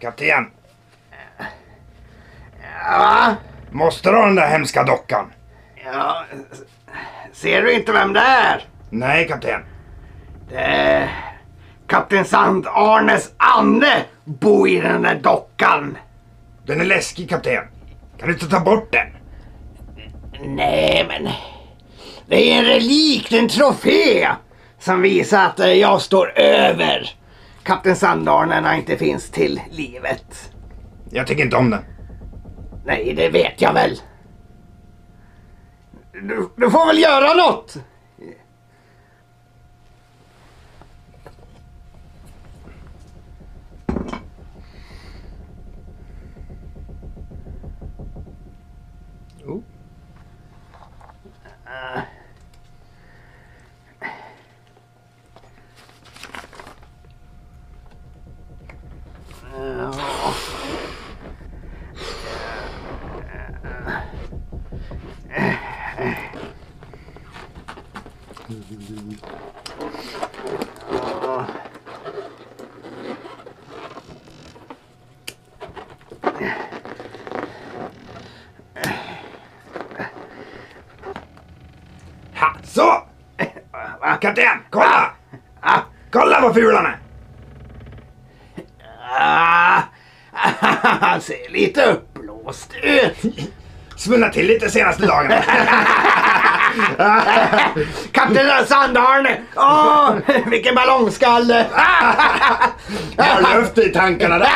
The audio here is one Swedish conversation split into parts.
Kapten. Ja. Måste du ha den där hemska dockan? Ja. Ser du inte vem det är? Nej, kapten. Det är Kapten Sand-Arnes ande bor i den där dockan. Den är läskig, kapten. Kan du inte ta bort den? Nej, men det är en relik, en trofé som visar att jag står över Kapten Sand-Arne när han inte finns till livet. Jag tycker inte om den. Nej, det vet jag väl. Du får väl göra något. Ha, så! Kapten, kolla! Kolla vad ful han är! Han ser lite uppblåst ut. Svullna till lite senaste dagarna. Kapten Sand-Arne! Åh, vilken ballongskalle! Har luft i tankarna där.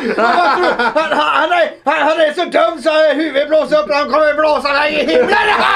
Han är så dum så huvudet blåser upp och han kommer blåsa där i himlen!